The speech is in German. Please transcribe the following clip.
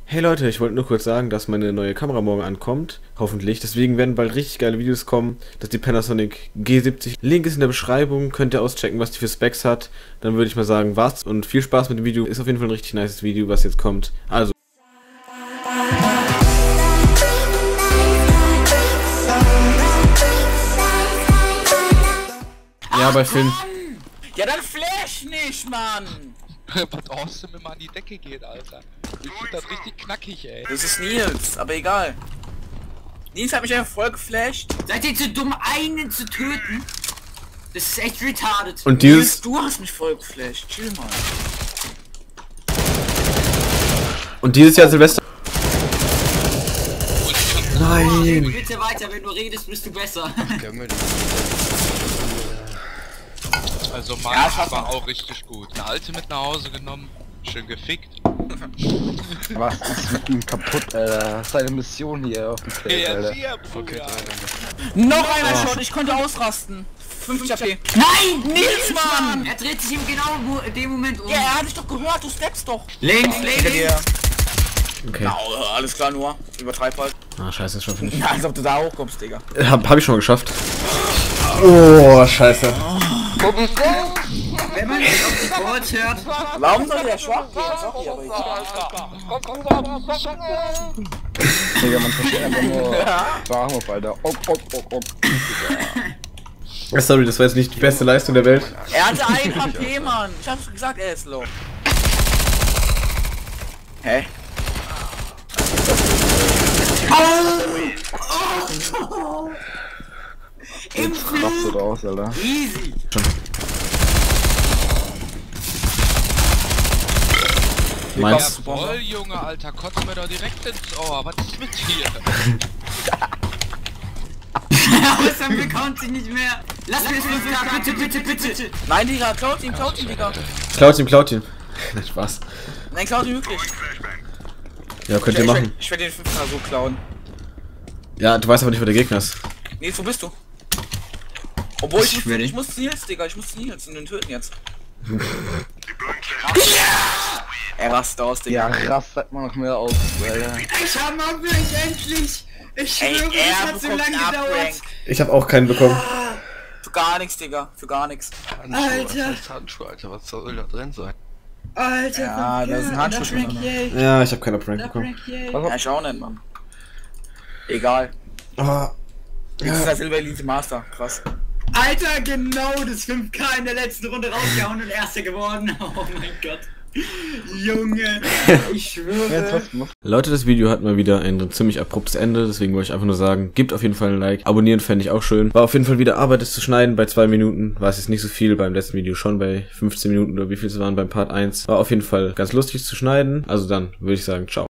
Hey Leute, ich wollte nur kurz sagen, dass meine neue Kamera morgen ankommt, hoffentlich. Deswegen werden bald richtig geile Videos kommen. Das ist die Panasonic G70. Link ist in der Beschreibung, könnt ihr auschecken, was die für Specs hat. Dann würde ich mal sagen, war's und viel Spaß mit dem Video. Ist auf jeden Fall ein richtig nices Video, was jetzt kommt. Also. Ja, bei Finn. Ja, dann flash nicht, Mann! Was Awesome immer an die Decke geht, Alter. Ich find das richtig knackig, ey. Das ist Nils, aber egal. Nils hat mich einfach voll geflasht. Seid ihr zu dumm, einen zu töten? Das ist echt retarded. Und Nils, dieses. du hast mich voll geflasht. Chill mal. Und dieses Jahr Silvester. Nein! Bitte weiter, wenn du redest, bist du besser. Also mein Ja, war auch richtig gut. Eine alte mit nach Hause genommen, schön gefickt. Was ist mit ihm kaputt, Alter? Was ist deine Mission hier auf dem Feld, Alter? Okay, Noch einer Shot, ich konnte ausrasten. 50 AP. Nein! Nils, Mann! Er dreht sich im genau dem Moment um. Ja, er hat dich doch gehört, du steppst doch. Links, Hinter links! dir. Okay. Na, alles klar, nur. Übertreib halt. Ah, scheiße, das schaffe ich nicht. Ja, als ob du da hochkommst, Digga. Hab ich schon mal geschafft. Oh, scheiße. Wenn man nicht auf die Calls hört. Warum soll der schwach gehen? Sorry, aber Digga, man versteht einfach nur Bahnhof, Alter. Ok. Sorry, das war jetzt nicht die beste Leistung der Welt. er hatte 1 HP, Mann. Ich hab's gesagt, er ist low. Hä? Im Klopft so raus, Alter. Easy. Meins. Voll, Junge, Alter, kotzt mir da direkt ins Ohr. Was ist mit dir? Außer wir kommt sie nicht mehr. Lass mir das bitte. Nein, Digga, klaut ihn, Digga. Klaut ihn. Nein, Spaß. Nein, klaut ihn wirklich. Ja, könnt ihr machen. Ich werde den 5er so klauen. Ja, du weißt aber nicht, wo der Gegner ist. Nils, wo bist du? Obwohl, Ich schwöre. ich muss zu Nils, Digga, ich muss zu Nils und den töten jetzt. Er rastet aus, Ja, Digga. rastet man noch mehr aus, Alter. Ich hab mal mich endlich. Ich Ey, schwöre, er das hat so bekommt lange einen gedauert. Uprank. Ich habe auch keinen bekommen. Für gar nichts, Digga, für gar nichts. Alter. Handschuhe, Alter, was soll da drin sein? Alter, Ja, da sind Handschuhe drin. Ja, ich habe keinen Prank bekommen. Ja, ich auch nicht, Mann. Egal. Ah, Jetzt ist der Silber Elite Master, krass. Alter, genau das 5K in der letzten Runde rausgehauen und Erster geworden. Oh mein Gott. Junge, ich schwöre. Leute, das Video hat mal wieder ein ziemlich abruptes Ende, deswegen wollte ich einfach nur sagen, gebt auf jeden Fall ein Like. Abonnieren fände ich auch schön. War auf jeden Fall wieder Arbeit, es zu schneiden. Bei 2 Minuten war es jetzt nicht so viel, beim letzten Video schon bei 15 Minuten oder wie viel es waren beim Part 1. War auf jeden Fall ganz lustig zu schneiden. Also dann würde ich sagen, ciao.